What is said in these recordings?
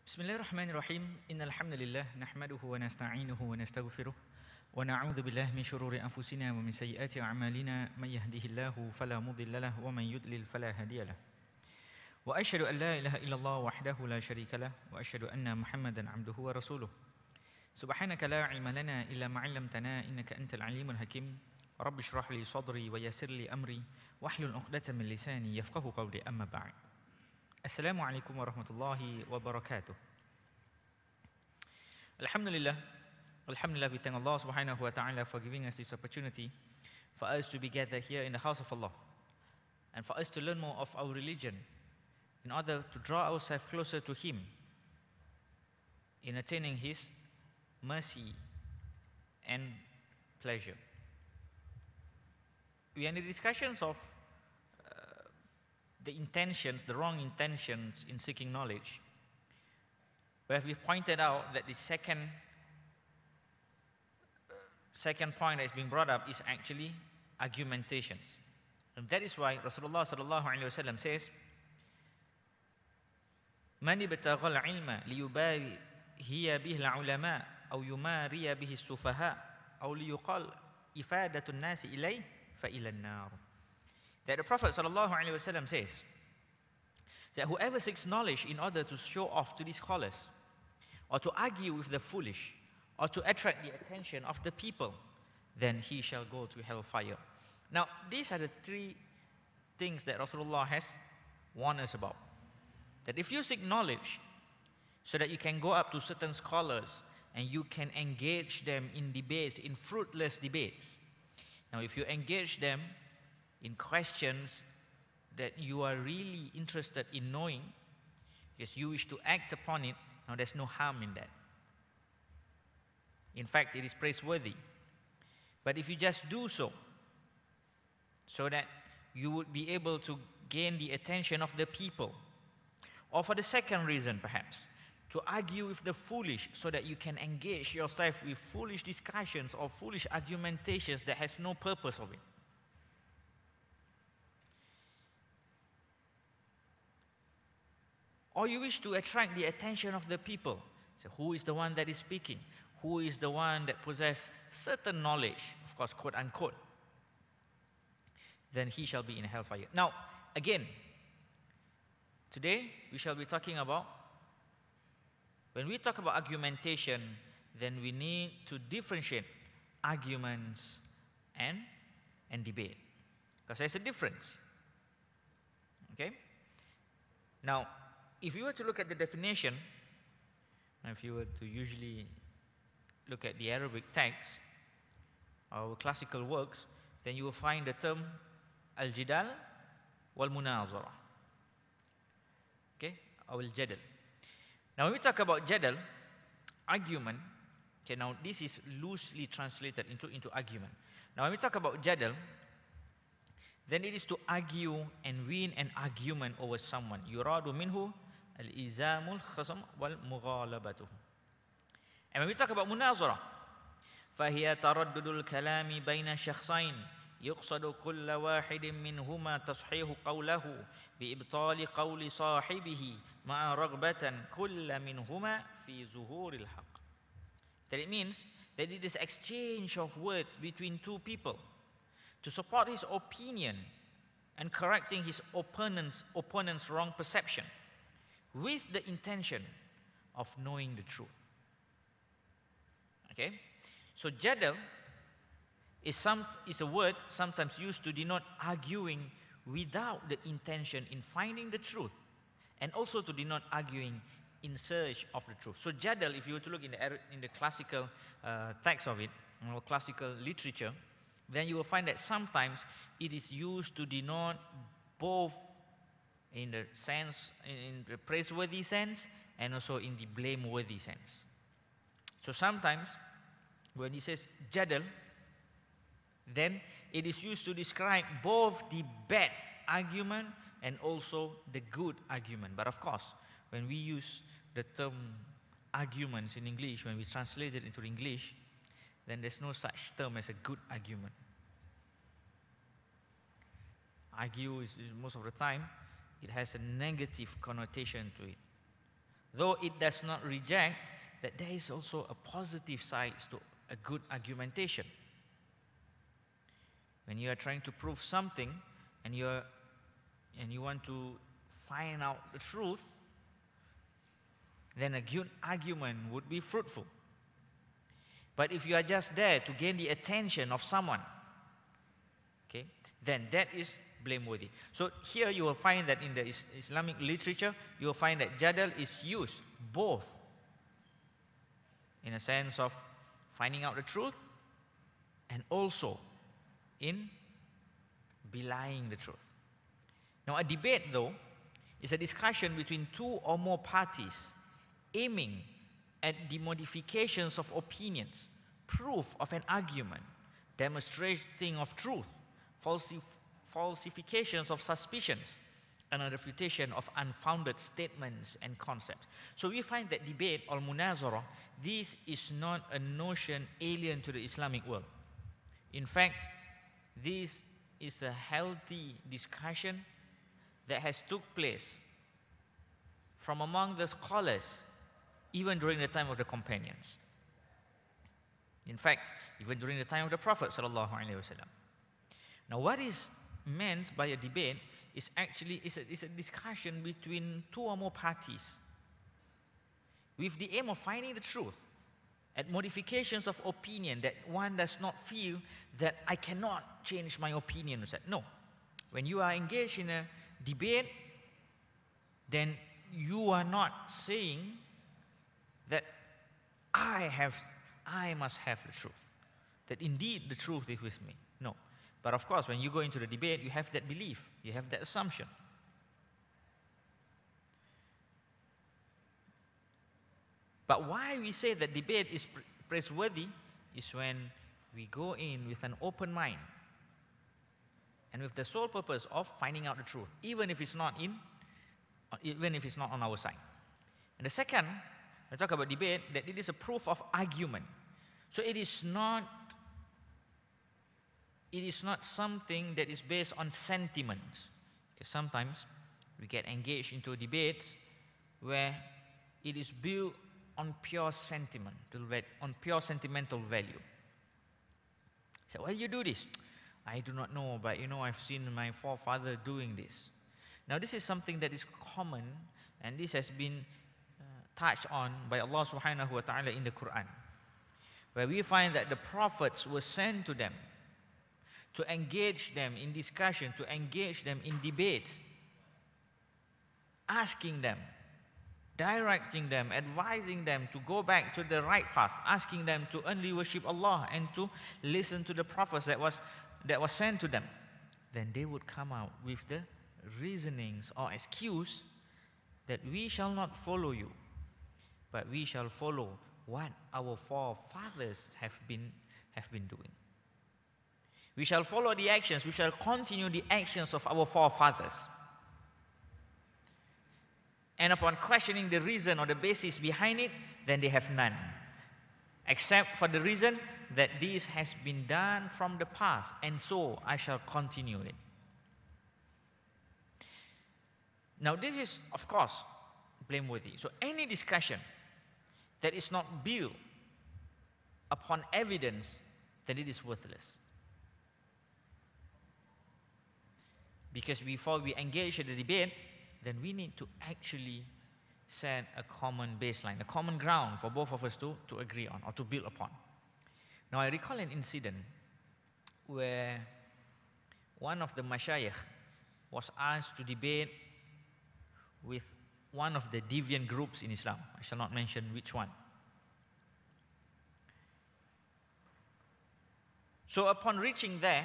بسم الله الرحمن الرحيم إن الحمد لله نحمده ونستعينه ونستغفره ونعوذ بالله من شرور أنفسنا ومن سيئات أعمالنا من يهده الله فلا مضل له ومن يضلل فلا هادي له وأشهد أن لا إله إلا الله وحده لا شريك له وأشهد أن محمدا عبده ورسوله سبحانك لا علم لنا إلا ما علمتنا إنك أنت العليم الحكيم رب اشرح لي صدري ويسر لي أمري واحلل عقدة من لساني يفقهوا قولي أما بعد. Assalamualaikum warahmatullahi wabarakatuh. Alhamdulillah, we thank Allah subhanahu wa ta'ala for giving us this opportunity for us to be gathered here in the house of Allah and for us to learn more of our religion in order to draw ourselves closer to Him in attaining His mercy and pleasure. We are in the discussions of the wrong intentions in seeking knowledge, where we pointed out that the second point that is being brought up is actually argumentations. And that is why Rasulullah sallallahu alaihi wasallam says, "Man ibtagha al-ilma liyubahiya bihi al-ulama aw yumariya bihi as-sufaha aw liyuqal ifadatu an-nas ilayhi fa ila an-nar." That the Prophet ﷺ says that whoever seeks knowledge in order to show off to the scholars, or to argue with the foolish, or to attract the attention of the people, then he shall go to hellfire. Now, these are the three things that Rasulullah has warned us about. That if you seek knowledge so that you can go up to certain scholars and you can engage them in debates, in fruitless debates. Now, if you engage them in questions that you are really interested in knowing, because you wish to act upon it, now there's no harm in that. In fact, it is praiseworthy. But if you just do so that you would be able to gain the attention of the people, or for the second reason perhaps, to argue with the foolish so that you can engage yourself with foolish discussions or foolish argumentations that has no purpose of it, or you wish to attract the attention of the people. So who is the one that is speaking? Who is the one that possesses certain knowledge, of course, quote unquote, then he shall be in hellfire. Now, again, today we shall be talking about, when we talk about argumentation, then we need to differentiate arguments and debate, because there's a difference. Okay? Now, if you were to look at the definition, if you were to usually look at the Arabic text or classical works, then you will find the term al-jidal wal-munazara. Okay? Or al-jadal. Now when we talk about jadal, argument, okay, now this is loosely translated into argument. Now when we talk about jadal, then it is to argue and win an argument over someone. Yuradu minhu al-izamul khasam wal-mughalabatuh. And when we talk about munazara, فهي تردد الكلام بين شخصين يقصد كل واحد منهما تصحيح قوله بإبطال قول صاحبه مع رغبة كل منهما في ظهور الحق. That it means that it is exchange of words between two people to support his opinion and correcting his opponent's wrong perception, with the intention of knowing the truth. Okay? So jadal is a word sometimes used to denote arguing without the intention in finding the truth, and also to denote arguing in search of the truth. So jadal, if you were to look in the classical text of it, or classical literature, then you will find that sometimes it is used to denote both in the sense, in the praiseworthy sense, and also in the blameworthy sense. So sometimes when he says jadal, then it is used to describe both the bad argument and also the good argument. But of course, when we use the term arguments in English, when we translate it into English, then there's no such term as a good argument. Argue is most of the time, it has a negative connotation to it. though it does not reject that there is also a positive side to a good argumentation. When you are trying to prove something and you want to find out the truth, then a good argument would be fruitful. But if you are just there to gain the attention of someone, okay, then that is blameworthy. So here you will find that in the Islamic literature, you will find that jadal is used both in a sense of finding out the truth and also in belying the truth. Now, a debate, though, is a discussion between two or more parties aiming at the modifications of opinions, proof of an argument, demonstrating of truth, falsifications of suspicions, and a refutation of unfounded statements and concepts. So we find that debate or munazara, this is not a notion alien to the Islamic world. In fact, this is a healthy discussion that has took place from among the scholars even during the time of the companions. In fact, even during the time of the Prophet sallallahu alaihi wasallam. Now, what is meant by a debate is actually a discussion between two or more parties with the aim of finding the truth and modifications of opinion that one does not feel that I cannot change my opinion. No. When you are engaged in a debate, then you are not saying that I must have the truth, that indeed the truth is with me. No. But of course, when you go into the debate, you have that belief, you have that assumption. But why we say that debate is praiseworthy is when we go in with an open mind and with the sole purpose of finding out the truth, even if it's not on our side. And the second, I talk about debate, that it is a proof of argument. So it is not something that is based on sentiments. Because sometimes we get engaged into a debate where it is built on pure sentiment, on pure sentimental value. So why do you do this? I do not know, but I've seen my forefather doing this. Now this is something that is common, and this has been touched on by Allah subhanahu wa ta'ala in the Quran, where we find that the prophets were sent to them to engage them in discussion, to engage them in debates, asking them, directing them, advising them to go back to the right path, asking them to only worship Allah and to listen to the prophets that was sent to them. Then they would come out with the reasonings or excuse that we shall not follow you, but we shall follow what our forefathers have been doing. We shall follow the actions, we shall continue the actions of our forefathers. And upon questioning the reason or the basis behind it, then they have none, except for the reason that this has been done from the past, and so I shall continue it. Now this is, of course, blameworthy. So any discussion that is not built upon evidence, then it is worthless. Because before we engage in the debate, then we need to actually set a common baseline, a common ground for both of us to agree on or to build upon. Now I recall an incident where one of the mashayikh was asked to debate with one of the deviant groups in Islam. I shall not mention which one. So upon reaching there,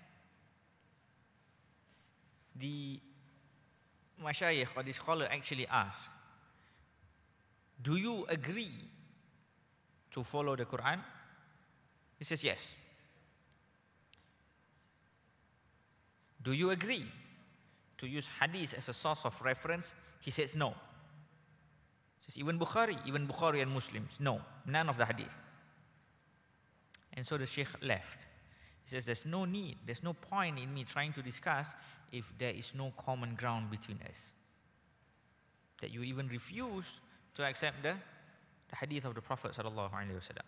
the mashayikh or the scholar actually asked, do you agree to follow the Quran? He says yes. Do you agree to use hadith as a source of reference? He says no. He says even Bukhari and Muslims, no, none of the hadith. And so the sheikh left. He says there's no need, there's no point in me trying to discuss if there is no common ground between us. That you even refuse to to accept the hadith of the Prophet sallallahu alaihi wasallam.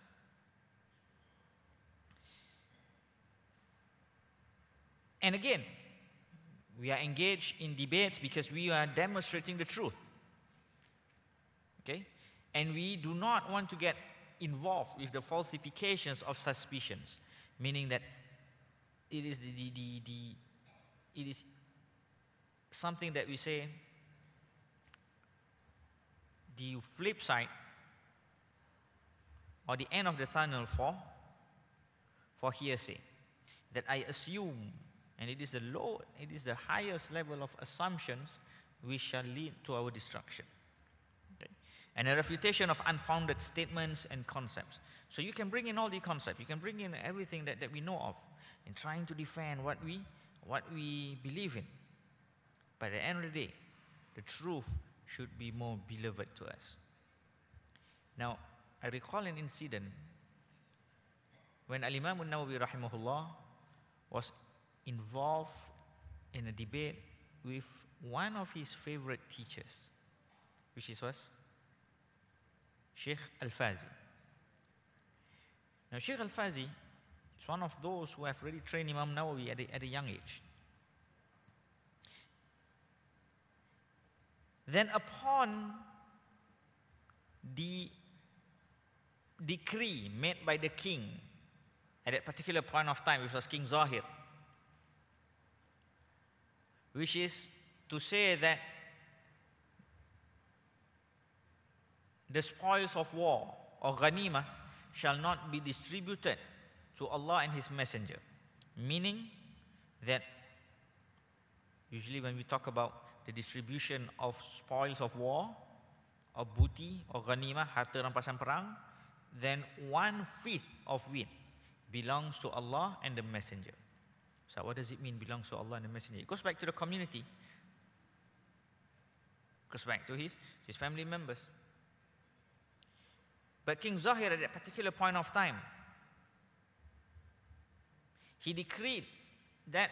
And again, we are engaged in debates because we are demonstrating the truth. Okay? And we do not want to get involved with the falsifications of suspicions, meaning that it is it is something that we say the flip side or the end of the tunnel for hearsay, that I assume, and it is the highest level of assumptions which shall lead to our destruction. Okay? And a refutation of unfounded statements and concepts. So you can bring in all the concepts, you can bring in everything that we know of in trying to defend what we believe in. But at the end of the day, the truth should be more beloved to us. Now, I recall an incident when Al-Imam An-Nawawi rahimahullah was involved in a debate with one of his favorite teachers, which was Sheikh Al-Fazi. Now, Sheikh Al-Fazi is one of those who have really trained Imam Nawawi at a young age. Then upon the decree made by the king at that particular point of time, which was King Zahir, which is to say that the spoils of war or ghanima shall not be distributed to Allah and His Messenger. Meaning that usually when we talk about the distribution of spoils of war, or booty, or ghanima, harta rampasan perang, then 1/5 of it belongs to Allah and the Messenger. So what does it mean, belongs to Allah and the Messenger? It goes back to the community. It goes back to his family members. But King Zahir at that particular point of time, he decreed that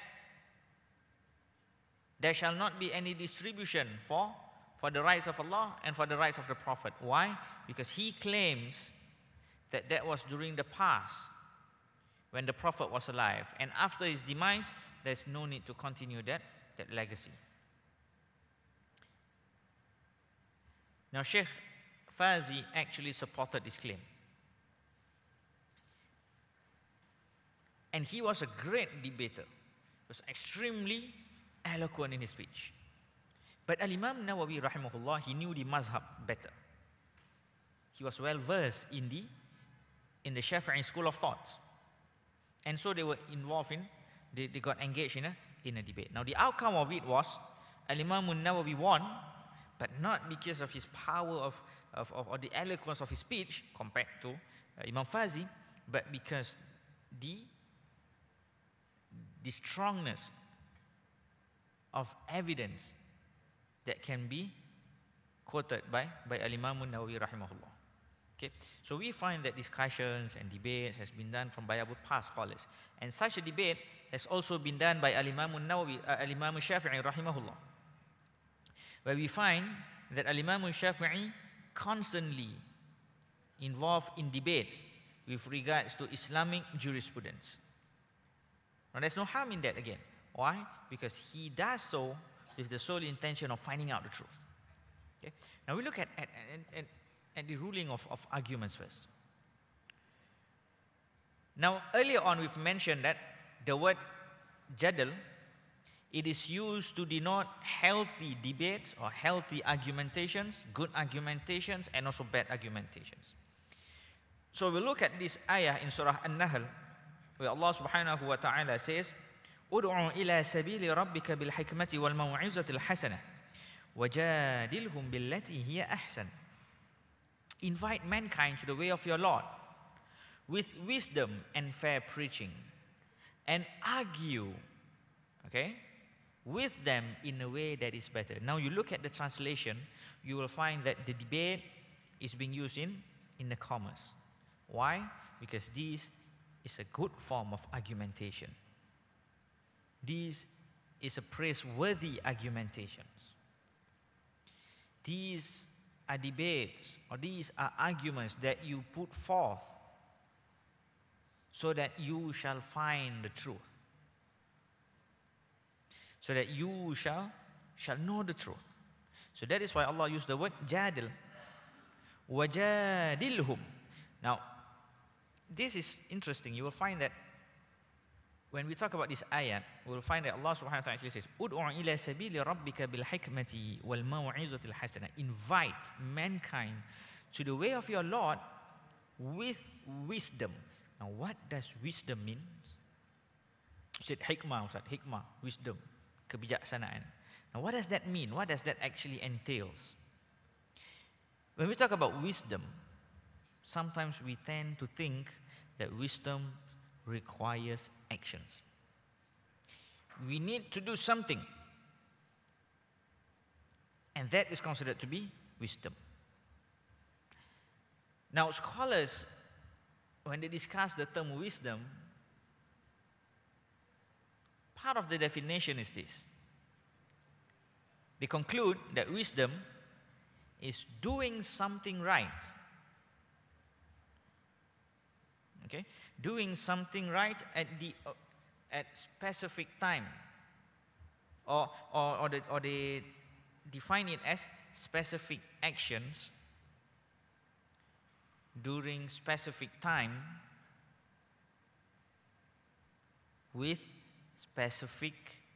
there shall not be any distribution for the rights of Allah and for the rights of the Prophet. Why? Because he claims that was during the past when the Prophet was alive. And after his demise, there's no need to continue that legacy. Now, Sheikh Fazi actually supported this claim. And he was a great debater. He was extremely eloquent in his speech. But Al-Imam Nawawi rahimahullah, he knew the mazhab better. He was well versed in the Shafi'i school of thought. And so they were involved they got engaged in a debate. Now the outcome of it was Al-Imam Nawawi won, but not because of his power or the eloquence of his speech compared to Imam Fazi, but because the strongness of evidence that can be quoted by Al-Imam Nawawi rahimahullah. Okay, so we find that discussions and debates has been done by our past scholars, and such a debate has also been done by Al-Imam Nawawi, Al-Imam Shafi'i rahimahullah, where we find that Al-Imam Shafi'i constantly involved in debate with regards to Islamic jurisprudence. Now there's no harm in that again. Why? Because he does so with the sole intention of finding out the truth. Okay? Now we look at the ruling of arguments first. Now earlier on we've mentioned that the word jadal, it is used to denote healthy debates or healthy argumentations, good argumentations, and also bad argumentations. So we look at this ayah in Surah An-Nahl, where Allah subhanahu wa ta'ala says, "Ud'u ila sabili rabbika bil hikmati wal maw'izati al hasanah wajadilhum billati hiya ahsan." Invite mankind to the way of your Lord with wisdom and fair preaching, and argue, okay, with them in a way that is better. Now you look at the translation, you will find that the debate is being used in the commas. Why? Because this is a good form of argumentation. This is a praiseworthy argumentation. These are debates, or these are arguments that you put forth so that you shall find the truth. So that you shall know the truth. So that is why Allah used the word jadil. Wajadilhum. Now, this is interesting. You will find that when we talk about this ayat, we will find that Allah subhanahu wa ta'ala actually says, Ud'u ila sabili rabbika bil hikmati wal maw'izatil hasana. Invite mankind to the way of your Lord with wisdom. Now, what does wisdom mean? You said hikmah, Ustaz. Hikmah, wisdom, kebijaksanaan. Now, what does that mean? What does that actually entails? When we talk about wisdom, sometimes we tend to think that wisdom requires actions. We need to do something, and that is considered to be wisdom. Now, scholars, when they discuss the term wisdom, part of the definition is this. They conclude that wisdom is doing something right. Okay? Doing something right at specific time. Or they define it as specific actions during specific time with specific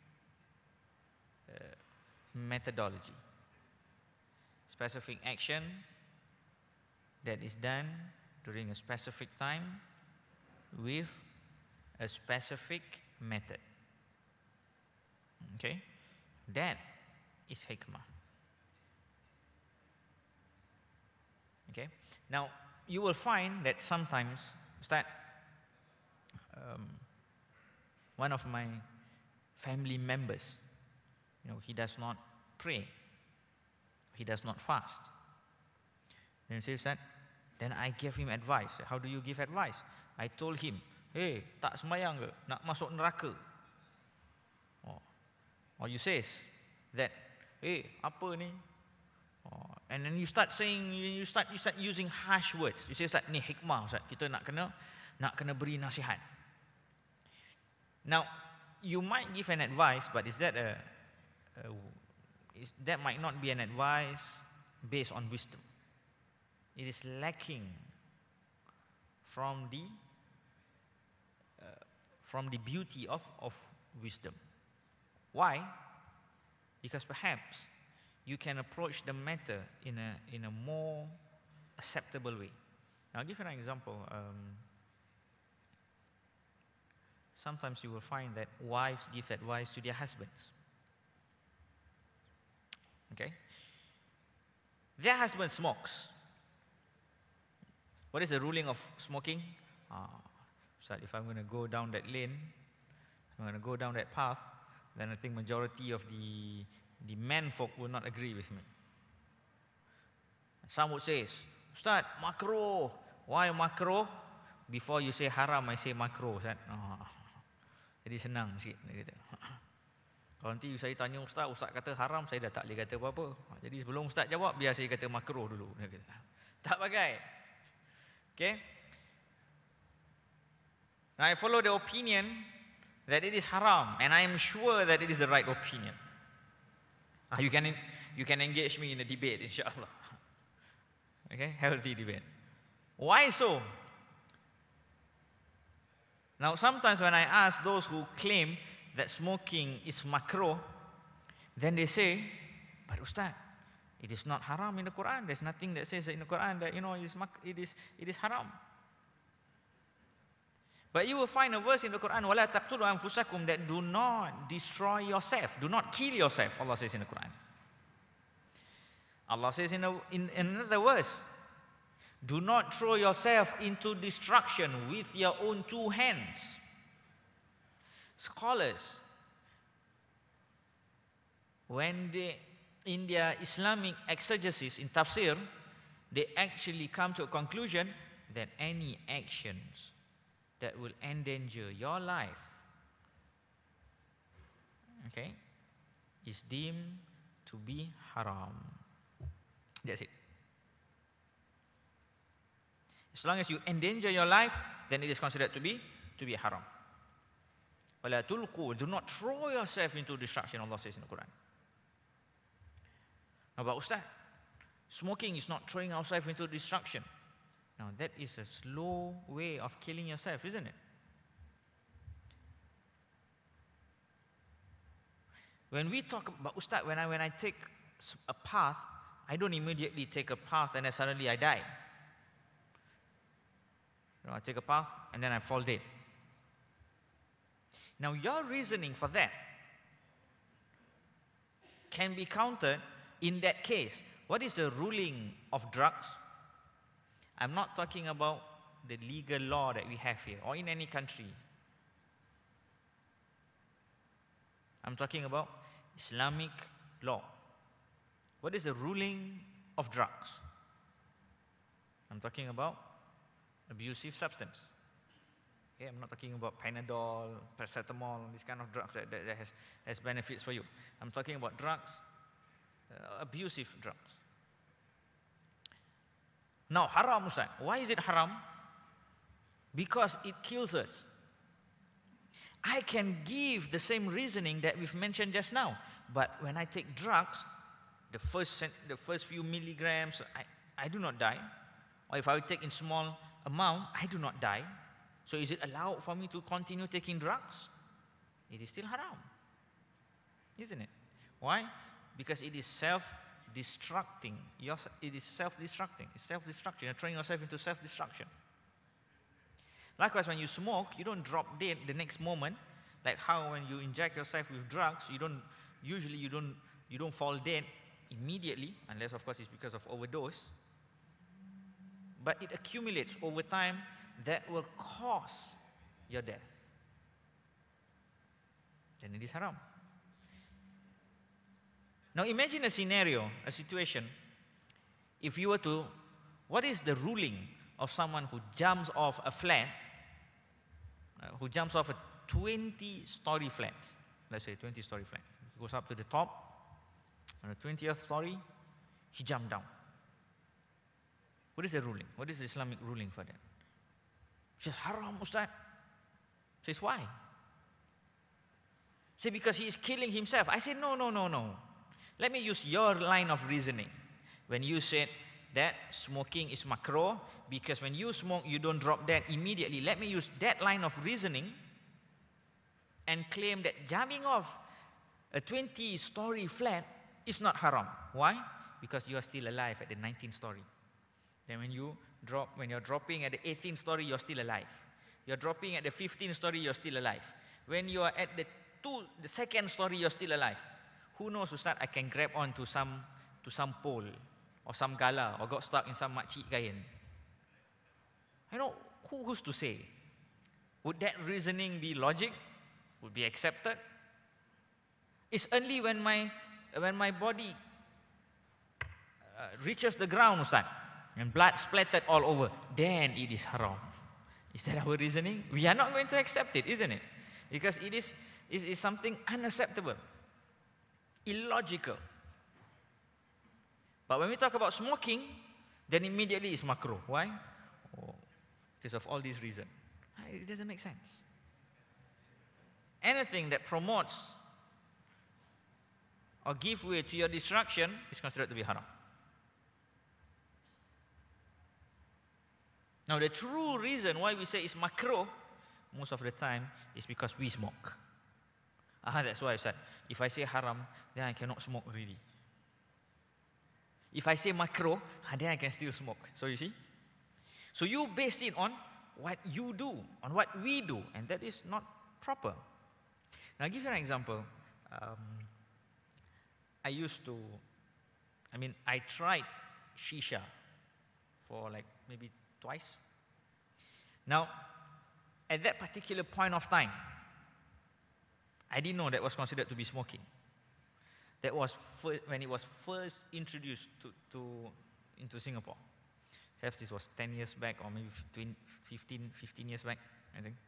methodology. Specific action that is done during a specific time with a specific method. Okay? That is hikmah. Okay? Now, you will find that sometimes, one of my family members, he does not pray. He does not fast. Then he says that, then I gave him advice. How do you give advice? I told him, hey, tak semayang ke? Nak masuk neraka. Or you says that, hey, apa ni? And then you start saying, you start using harsh words. You say that, ni hikmah, Ustaz. Kita nak kena beri nasihat. Now, you might give an advice, but is that that might not be an advice based on wisdom. It is lacking from the beauty of wisdom. Why? Because perhaps you can approach the matter in a more acceptable way. Now, I'll give you an example. Sometimes you will find that wives give advice to their husbands. Okay? Their husband smokes. What is the ruling of smoking? So if I'm going to go down that lane, I'm going to go down that path, then I think majority of the men folk will not agree with me. Some would say, Ustaz, makruh. Why makruh? Before you say haram, I say makruh. Jadi senang sikit. Kalau nanti saya tanya Ustaz kata haram, saya dah tak boleh kata apa-apa. Jadi sebelum Ustaz jawab, biar saya kata makruh dulu. Tak pakai. Okay? Now I follow the opinion that it is haram, and I am sure that it is the right opinion. You can engage me in a debate, inshallah. Okay? Healthy debate. Why so? Now sometimes when I ask those who claim that smoking is makruh, then they say, but Ustaz, it is not haram in the Quran. There's nothing that says in the Quran that it is haram. But you will find a verse in the Quran, وَلَا تَقْتُلُوا أَنفُسَكُمْ, that do not destroy yourself, do not kill yourself, Allah says in the Quran. Allah says in another verse, do not throw yourself into destruction with your own two hands. Scholars, when they, in their Islamic exegesis in tafsir, they actually come to a conclusion that any actions that will endanger your life, okay, is deemed to be haram. That's it. As long as you endanger your life, then it is considered to be haram. وَلَا تُلْقُوا, do not throw yourself into destruction, Allah says in the Quran. Now, but Ustaz, smoking is not throwing ourselves into destruction. Now, that is a slow way of killing yourself, isn't it? When we talk about, Ustaz, when I take a path, I don't immediately take a path and then suddenly I die. I take a path and then I fall dead. Now, your reasoning for that can be countered in that case. What is the ruling of drugs? I'm not talking about the legal law that we have here or in any country. I'm talking about Islamic law. What is the ruling of drugs? I'm talking about abusive substance. Okay, I'm not talking about Panadol, paracetamol, this kind of drugs that has benefits for you. I'm talking about drugs, abusive drugs. Now, haram, Ustaz. Why is it haram? Because it kills us. I can give the same reasoning that we've mentioned just now, but when I take drugs, the first few milligrams, I do not die. Or if I take in small amount, I do not die. So is it allowed for me to continue taking drugs? It is still haram, isn't it? Why? Because it is self-destructing. It is self-destructing. It's self-destruction. You're throwing yourself into self-destruction. Likewise, when you smoke, you don't drop dead the next moment. Like how when you inject yourself with drugs, you don't fall dead immediately, unless of course it's because of overdose. But it accumulates over time that will cause your death. Then it is haram. Now imagine a scenario, a situation, if you were to, what is the ruling of someone who jumps off a flat, who jumps off a 20-story flat, let's say 20-story flat, he goes up to the top, on the 20th story, he jumped down. What is the ruling? What is the Islamic ruling for that? He says, haram, Ustaz. Says, why? Say, because he is killing himself. I said, no. Let me use your line of reasoning. When you said that smoking is makruh, because when you smoke, you don't drop dead immediately. Let me use that line of reasoning and claim that jumping off a 20-story flat is not haram. Why? Because you are still alive at the 19th story. Then when you're dropping at the 18th story, you're still alive. You're dropping at the 15th story, you're still alive. When you are at the second story, you're still alive. Who knows, Ustaz, I can grab on to some pole or some gala or got stuck in some makcik kain. You know, who's to say? Would that reasoning be logic? Would be accepted? It's only when my body reaches the ground, Ustaz, and blood splattered all over, then it is haram. Is that our reasoning? We are not going to accept it, isn't it? Because it is something unacceptable, illogical. But when we talk about smoking, then immediately it's makruh. Why? Oh, because of all these reasons. It doesn't make sense. Anything that promotes or give way to your destruction is considered to be haram. Now, the true reason why we say it's makruh, most of the time, is because we smoke. That's why I said, if I say haram, then I cannot smoke really. If I say makruh, then I can still smoke. So you see? So you base it on what you do, on what we do, and that is not proper. Now, I'll give you an example. I tried shisha for like maybe twice. Now, at that particular point of time, I didn't know that was considered to be smoking. That was when it was first introduced into Singapore. Perhaps this was 10 years back or maybe 15 years back, I think.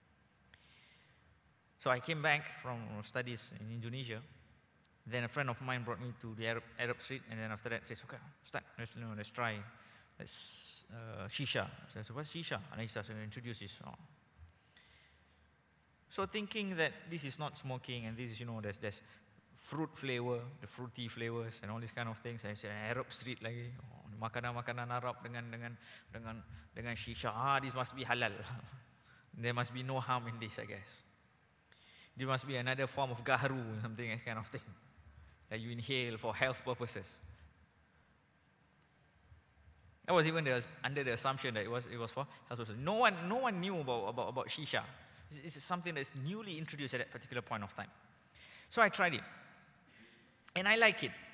So I came back from studies in Indonesia. Then a friend of mine brought me to the Arab Street, and then after that says, okay, let's shisha. So I said, what's shisha? And he started to introduce this. So thinking that this is not smoking and this is, there's fruit flavor, the fruity flavors and all these kind of things. I said, Arab street lagi. Makanan-makanan Arab dengan shisha. This must be halal. There must be no harm in this, I guess. There must be another form of gaharu, something kind of thing that you inhale for health purposes. I was even under the assumption that it was for health purposes. No one knew about shisha. It's something that's newly introduced at that particular point of time. So I tried it, and I like it.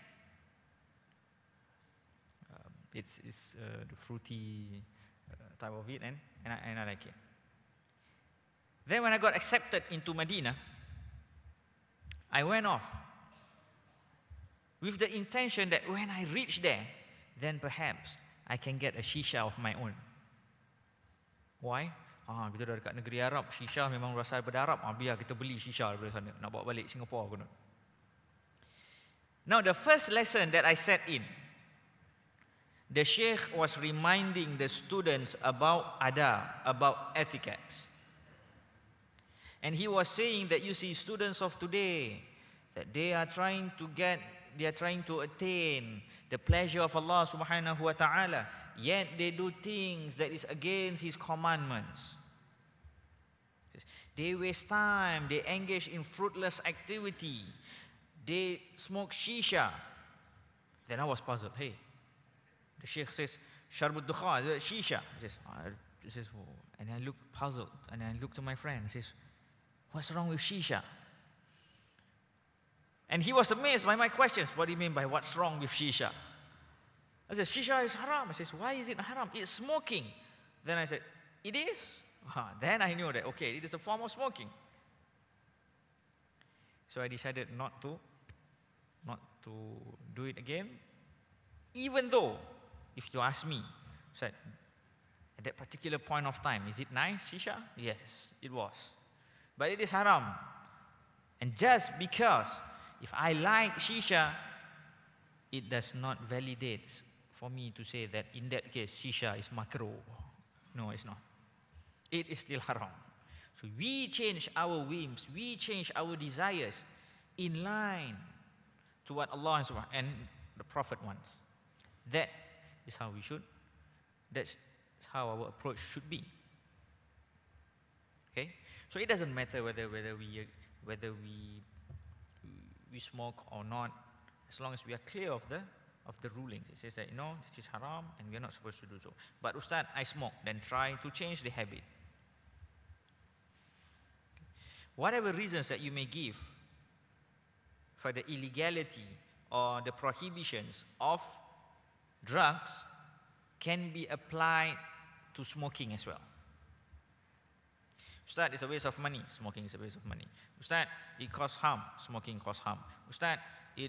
It's the fruity type of it, and I like it. Then when I got accepted into Medina, I went off with the intention that when I reach there, then perhaps I can get a shisha of my own. Why? Kita dah dekat negeri Arab, shisha memang rasa daripada Arab. Biar kita beli shisha daripada sana, nak bawa balik Singapore pun. Now the first lesson that I set in, the Sheikh was reminding the students about adab, about etiquette. And he was saying that, you see, students of today, that they are trying to attain the pleasure of Allah subhanahu wa ta'ala, yet they do things that is against His commandments. They waste time, they engage in fruitless activity, they smoke shisha. Then I was puzzled. Hey, the Sheikh says, Sharbut Dukha, shisha. He says, oh. And I looked puzzled, and I looked to my friend, he says, what's wrong with shisha? And he was amazed by my questions. What do you mean by what's wrong with shisha? I said, shisha is haram. He says, why is it haram? It's smoking. Then I said, it is? Then I knew that, okay, it is a form of smoking. So I decided not to do it again. Even though, if you ask me, said, at that particular point of time, is it nice, shisha? Yes, it was. But it is haram. And just because if I like shisha, it does not validate for me to say that in that case shisha is makruh. No, it's not. It is still haram. So we change our whims, we change our desires in line to what Allah and the Prophet wants. That is how we should. That's how our approach should be. Okay. So it doesn't matter whether we smoke or not, as long as we are clear of the rulings. It says that, this is haram and we are not supposed to do so. But Ustad, I smoke, then try to change the habit. Whatever reasons that you may give for the illegality or the prohibitions of drugs can be applied to smoking as well. Ustad, it's a waste of money. Smoking is a waste of money. Ustad, it causes harm. Smoking causes harm. Ustad,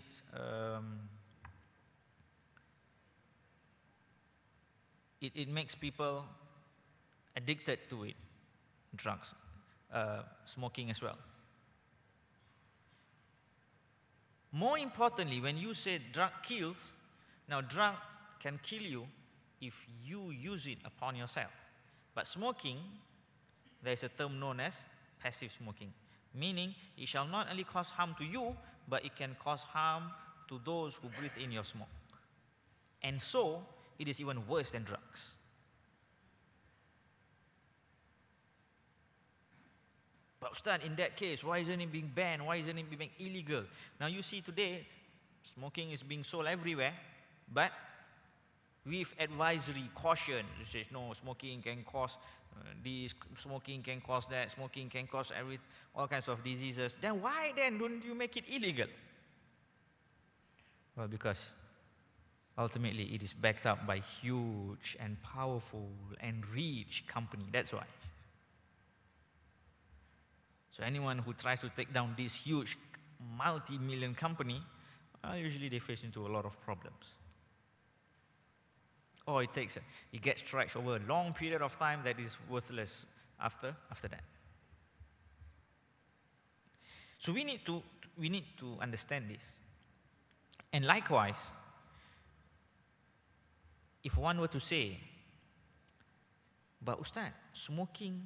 it makes people addicted to it. Drugs, smoking as well. More importantly, when you say drug kills, now drug can kill you if you use it upon yourself. But smoking, there is a term known as passive smoking, meaning it shall not only cause harm to you, but it can cause harm to those who breathe in your smoke. And so, it is even worse than drugs. But Ustad, in that case, why isn't it being banned? Why isn't it being illegal? Now you see today, smoking is being sold everywhere, but with advisory, caution. It says, no, smoking can cause this, smoking can cause that, smoking can cause all kinds of diseases. Then why then don't you make it illegal? Well, because ultimately it is backed up by huge and powerful and rich company. That's why. So anyone who tries to take down this huge multi-million company, usually they face into a lot of problems. Or it gets stretched over a long period of time that is worthless after that. So we need to understand this. And likewise, if one were to say, but Ustaz, smoking,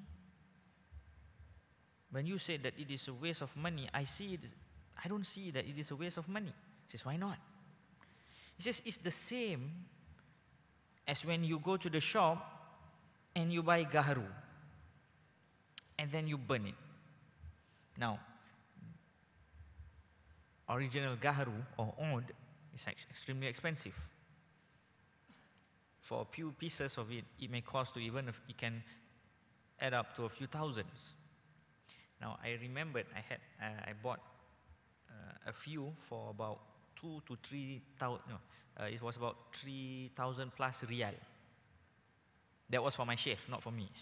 when you say that it is a waste of money, I don't see that it is a waste of money. He says, why not? He says, it's the same as when you go to the shop and you buy gaharu and then you burn it. Now, original gaharu or oud is extremely expensive. For a few pieces of it, it may cost to even, it can add up to a few thousands. Now, I remembered I bought a few for about 2,000 to 3,000, it was about 3,000 plus rial. That was for my sheikh, not for me.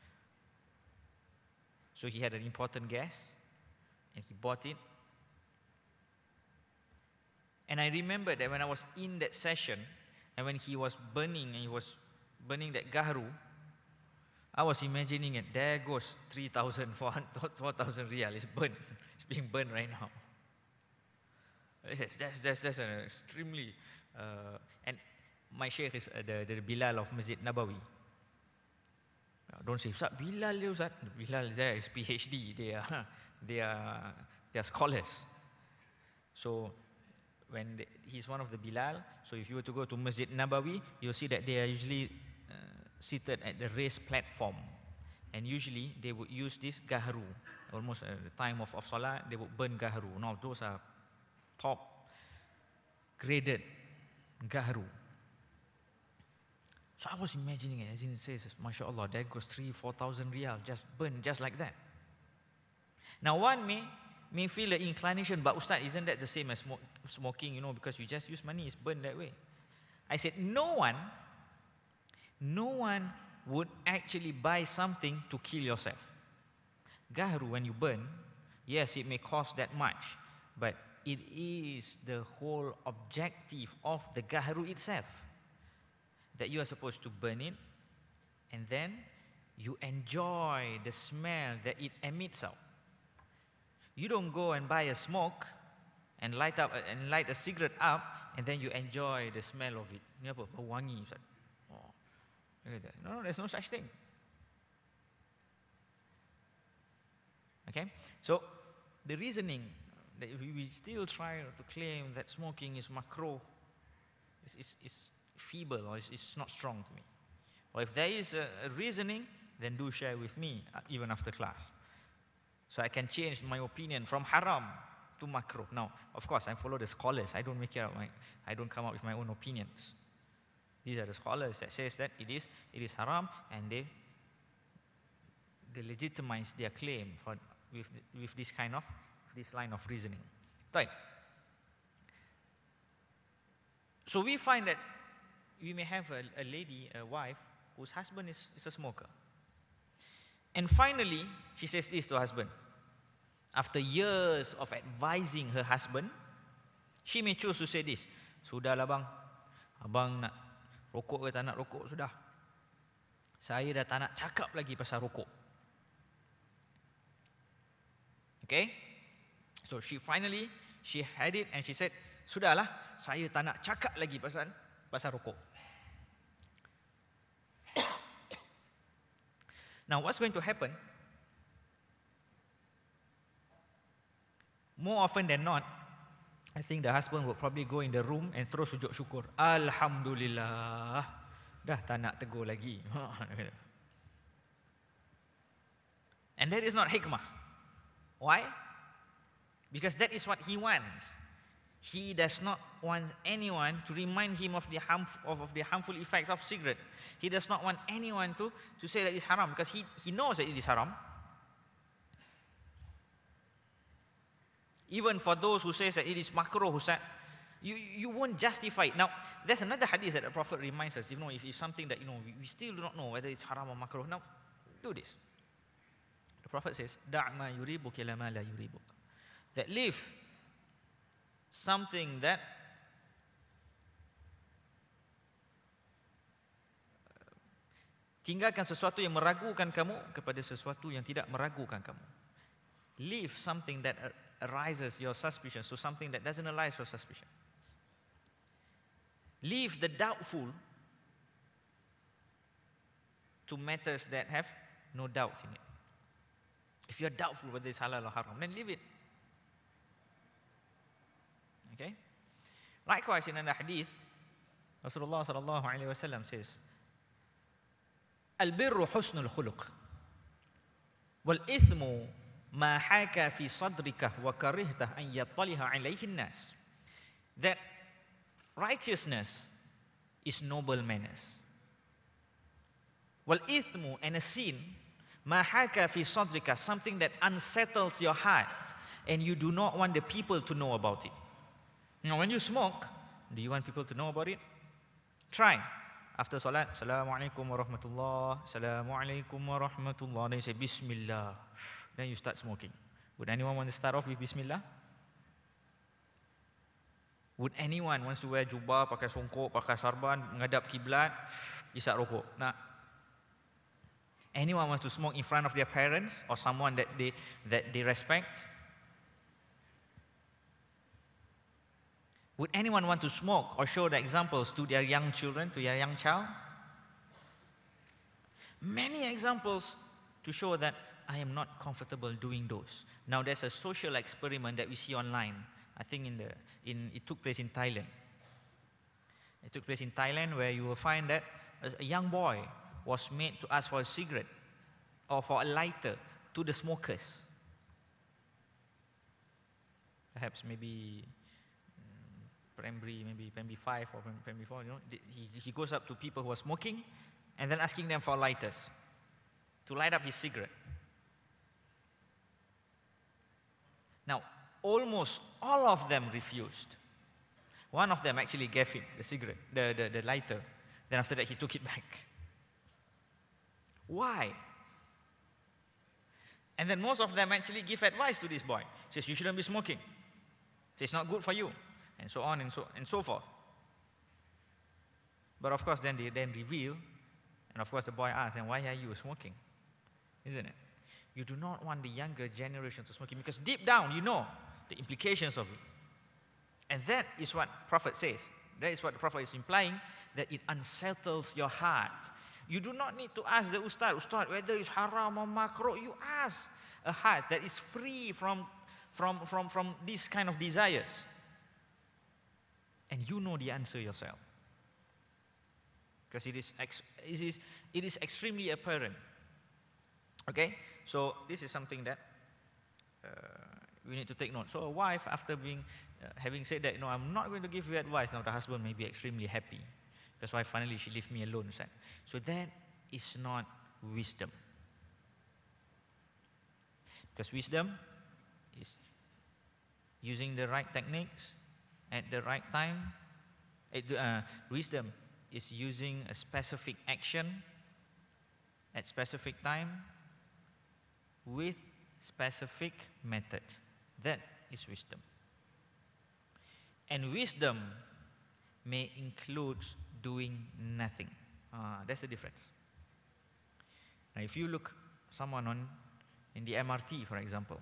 So he had an important guest, and he bought it. And I remember that when I was in that session, and when he was burning that gaharu, I was imagining it, there goes 3,000, 4,000 rial, it's burned, it's being burned right now. That's an extremely, and my sheikh is the Bilal of Masjid Nabawi. Don't say, Ustaz, Bilal, Ustaz. Bilal there is PhD, they are scholars. So, he's one of the Bilal, so if you were to go to Masjid Nabawi, you'll see that they are usually seated at the raised platform. And usually, they would use this gaharu. Almost at the time of Salah, they would burn gaharu. Now, those are top graded gaharu. So I was imagining it, as it says, MashaAllah, there goes 3,000-4,000 riyal, just burned just like that. Now one may feel the inclination, but Ustaz, isn't that the same as smoking, because you just use money, it's burned that way. I said, no one would actually buy something to kill yourself. Gaharu, when you burn, yes, it may cost that much, but it is the whole objective of the gaharu itself, that you are supposed to burn it, and then you enjoy the smell that it emits out. You don't go and buy a smoke and light a cigarette up, and then you enjoy the smell of it. Ni apa? Bau wangi, Ustaz. Oh, no, there's no such thing. Okay, so the reasoning that we still try to claim that smoking is makruh is feeble, or it's not strong to me. Or if there is a reasoning, then do share with me even after class, so I can change my opinion from haram to makruh. Now, of course, I follow the scholars. I don't make it up. I don't come up with my own opinions. These are the scholars that says that it is haram, and they legitimize their claim with this line of reasoning. Right. So we find that we may have a lady, a wife, whose husband is a smoker. And finally, she says this to her husband. After years of advising her husband, she may choose to say this, "Sudahlah bang, abang nak rokok ke tak nak rokok, sudah. Saya dah tak nak cakap lagi pasal rokok." Okay? So she had it, and she said, "Sudahlah, saya tak nak cakap lagi pasal rokok." Now, what's going to happen? More often than not, I think the husband will probably go in the room and terus sujud syukur. Alhamdulillah, dah tak nak tegur lagi. And that is not hikmah. Why? Because that is what he wants. He does not want anyone to remind him of the harmful effects of cigarette. He does not want anyone to say that it's haram, because he knows that it is haram. Even for those who say that it is makruh, you won't justify it. Now, there's another hadith that the Prophet reminds us, if it's something that we still do not know whether it's haram or makruh. Now, do this. The Prophet says, "Da' ma yuribuk ila ma la yuribuk." That leave something that tinggalkan sesuatu yang meragukan kamu kepada sesuatu yang tidak meragukan kamu. Leave something that arises your suspicion, so something that doesn't arise your suspicion. Leave the doubtful to matters that have no doubt in it. If you're doubtful whether it's halal or haram, then leave it. Okay? Likewise, in another hadith, Rasulullah sallallahu alaihi wasallam says, "Al-birru husnul khuluq, wal-ithmu ma haka fi sadrika wa karihta an yattaliha alayhi an-nas." That righteousness is noble manners. Wal-ithmu, and a sin, ma haka fi sadrika, something that unsettles your heart and you do not want the people to know about it. Now, when you smoke, do you want people to know about it? Try. After salat, Assalamualaikum warahmatullah, Assalamualaikum warahmatullah. Then you say Bismillah. Then you start smoking. Would anyone want to start off with Bismillah? Would anyone wants to wear jubah, pakai songkok, pakai sarban, menghadap kiblat, isap rokok? Nah. Anyone wants to smoke in front of their parents or someone that they respect? Would anyone want to smoke or show the examples to their young children, to their young child? Many examples to show that I am not comfortable doing those. Now there's a social experiment that we see online. I think it took place in Thailand. It took place in Thailand, where you will find that a young boy was made to ask for a cigarette or for a lighter to the smokers. Perhaps maybe primary 5 or primary 4, he goes up to people who are smoking and then asking them for lighters to light up his cigarette. Now, almost all of them refused. One of them actually gave him the cigarette, the lighter. Then after that, he took it back. Why? And then most of them actually give advice to this boy. Says, you shouldn't be smoking. Says, it's not good for you. And so on and so forth. But of course, then they reveal, and of course the boy asks, and why are you smoking? Isn't it? You do not want the younger generation to smoking, because deep down you know the implications of it. And that is what Prophet says. That is what the Prophet is implying, that it unsettles your heart. You do not need to ask the Ustad, whether it's haram or makruh. You ask a heart that is free from these kind of desires. And you know the answer yourself. Because it is extremely apparent. Okay? So this is something that we need to take note. So a wife, after having said that, I'm not going to give you advice, now the husband may be extremely happy. That's why finally she left me alone. So that is not wisdom. Because wisdom is using the right techniques at the right time. Wisdom is using a specific action at specific time with specific methods. That is wisdom. And wisdom may include doing nothing. That's the difference. Now, if you look someone in the MRT, for example,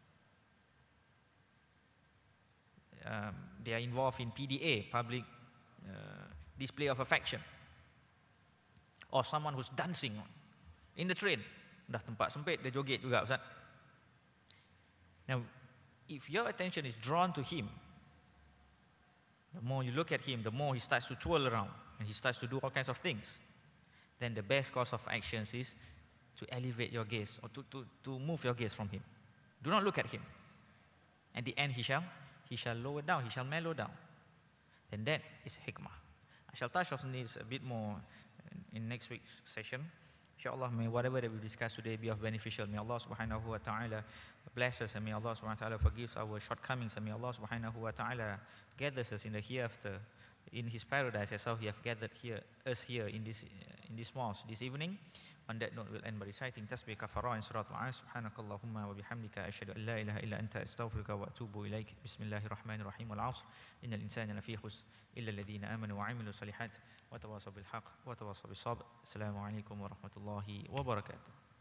they are involved in PDA, public display of affection, or someone who's dancing in the train. Dah tempat sempit, dia joget juga, Ustaz. Now, if your attention is drawn to him, the more you look at him, the more he starts to twirl around and he starts to do all kinds of things. Then the best course of actions is to elevate your gaze, or to move your gaze from him. Do not look at him. At the end, he shall lower down, he shall mellow down. Then that is hikmah. I shall touch on this a bit more in next week's session. Inshallah, may whatever that we discuss today be of beneficial. May Allah subhanahu wa ta'ala bless us, and may Allah subhanahu wa ta'ala forgive our shortcomings, and may Allah subhanahu wa ta'ala gather us in the hereafter, in His paradise, as how He have gathered us here in this mosque this evening. On that note, we'll end by reciting Tasbih Kafara in Surah Al-As. Subhanakallahumma wa bihamdika ashhadu an la ilaha illa anta astaghfiruka wa atubu ilaik. Bismillahir Rahmanir Rahim. Wal-'asr. Innal insana lafi khusr illa alladhina amanu wa 'amilu salihat wa tawasaw bil haqq wa tawasaw bis sabr. Assalamu alaikum wa rahmatullahi wa barakatuh.